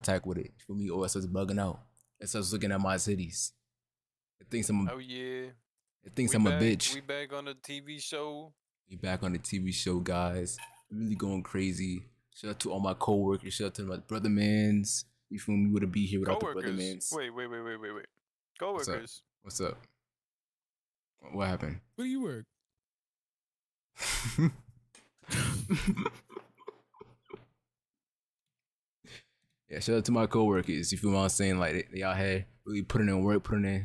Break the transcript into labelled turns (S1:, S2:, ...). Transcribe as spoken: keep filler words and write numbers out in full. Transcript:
S1: contact with it. For me, or it starts bugging out. It starts looking at my cities. It thinks I'm. A,
S2: oh yeah.
S1: It thinks
S2: we
S1: I'm
S2: back,
S1: a bitch.
S2: We back on the T V show.
S1: We back on the T V show, guys. Really going crazy. Shout out to all my coworkers. Shout out to my brother mans. You feel me? We would be here without
S2: Co-workers.
S1: the brother mans.
S2: Wait, wait, wait, wait, wait, wait. Coworkers.
S1: What's up? What's up? What happened?
S3: Where do you work?
S1: Yeah, shout out to my coworkers. You feel what I'm saying? Like they, they out here really putting in work, putting in